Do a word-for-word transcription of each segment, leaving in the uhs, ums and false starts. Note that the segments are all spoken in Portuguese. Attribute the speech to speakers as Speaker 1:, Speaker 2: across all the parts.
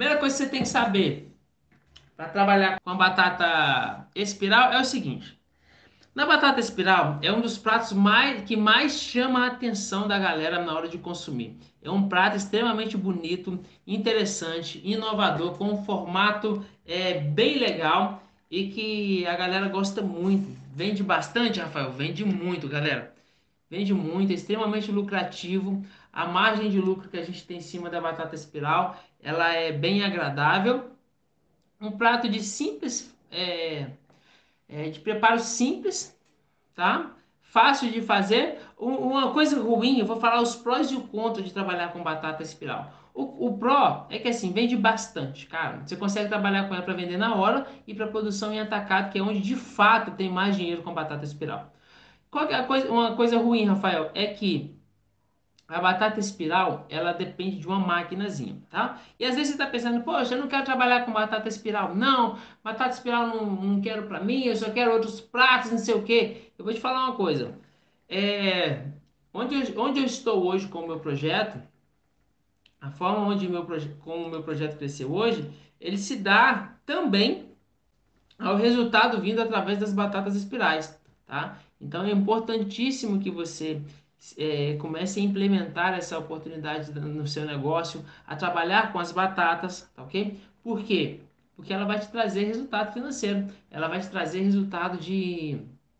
Speaker 1: Primeira coisa que você tem que saber para trabalhar com a batata espiral é o seguinte: na batata espiral é um dos pratos mais, que mais chama a atenção da galera na hora de consumir. É um prato extremamente bonito, interessante, inovador, com um formato é, bem legal e que a galera gosta muito. Vende bastante, Rafael? Vende muito, galera. Vende muito, é extremamente lucrativo. A margem de lucro que a gente tem em cima da batata espiral, ela é bem agradável. Um prato de simples, é, é, de preparo simples, tá? Fácil de fazer. Um- Uma coisa ruim, eu vou falar os prós e o contra de trabalhar com batata espiral. O, o pró é que assim, vende bastante, cara. Você consegue trabalhar com ela para vender na hora e para produção em atacado, que é onde de fato tem mais dinheiro com batata espiral. Qual que é a coisa, uma coisa ruim, Rafael, é que a batata espiral, ela depende de uma maquinazinha, tá? E às vezes você está pensando, poxa, eu não quero trabalhar com batata espiral. Não, batata espiral não, não quero para mim, eu só quero outros pratos, não sei o quê. Eu vou te falar uma coisa. É, onde eu, onde eu estou hoje com o meu projeto, a forma onde meu, proje- como o meu projeto cresceu hoje, ele se dá também ao resultado vindo através das batatas espirais, tá? Então é importantíssimo que você é, comece a implementar essa oportunidade no seu negócio, a trabalhar com as batatas, tá ok? Por quê? Porque ela vai te trazer resultado financeiro, ela vai te trazer resultado de,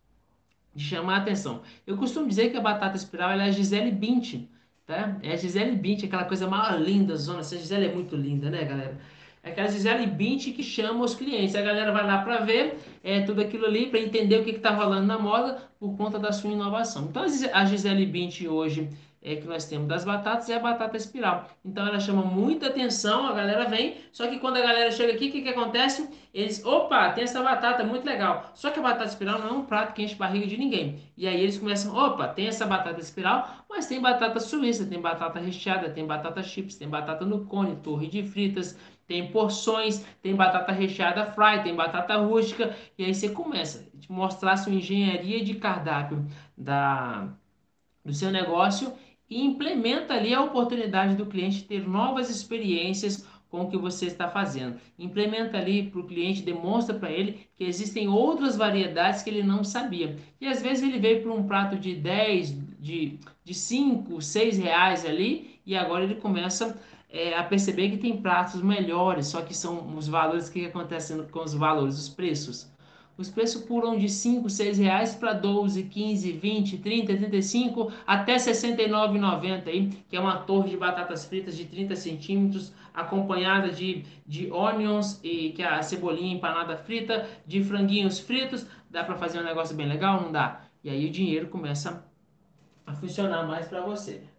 Speaker 1: de chamar a atenção. Eu costumo dizer que a batata espiral ela é a Gisele Bündchen, tá? É a Gisele Bündchen, aquela coisa mais linda, zona. Essa Gisele é muito linda, né, galera? É aquela Gisele Bündchen que chama os clientes. A galera vai lá para ver é, tudo aquilo ali, para entender o que está rolando na moda por conta da sua inovação. Então, a Gisele Bündchen hoje é que nós temos das batatas é a batata espiral. Então, ela chama muita atenção, a galera vem. Só que quando a galera chega aqui, o que que acontece? Eles, opa, tem essa batata, muito legal. Só que a batata espiral não é um prato que enche barriga de ninguém. E aí eles começam, opa, tem essa batata espiral, mas tem batata suíça, tem batata recheada, tem batata chips, tem batata no cone, torre de fritas, tem porções, tem batata recheada fry, tem batata rústica. E aí você começa a te mostrar a sua engenharia de cardápio da, do seu negócio e implementa ali a oportunidade do cliente ter novas experiências com o que você está fazendo. Implementa ali para o cliente, demonstra para ele que existem outras variedades que ele não sabia. E às vezes ele veio para um prato de dez, de, de cinco, seis reais ali, e agora ele começa é, a perceber que tem pratos melhores, só que são os valores que acontecem com os valores, os preços. Os preços pulam de cinco, seis reais para doze, quinze, vinte, trinta, trinta e cinco até sessenta e nove e noventa aí, que é uma torre de batatas fritas de trinta centímetros, acompanhada de, de onions e que é a cebolinha empanada frita, de franguinhos fritos. Dá para fazer um negócio bem legal? Não dá. E aí o dinheiro começa a funcionar mais para você.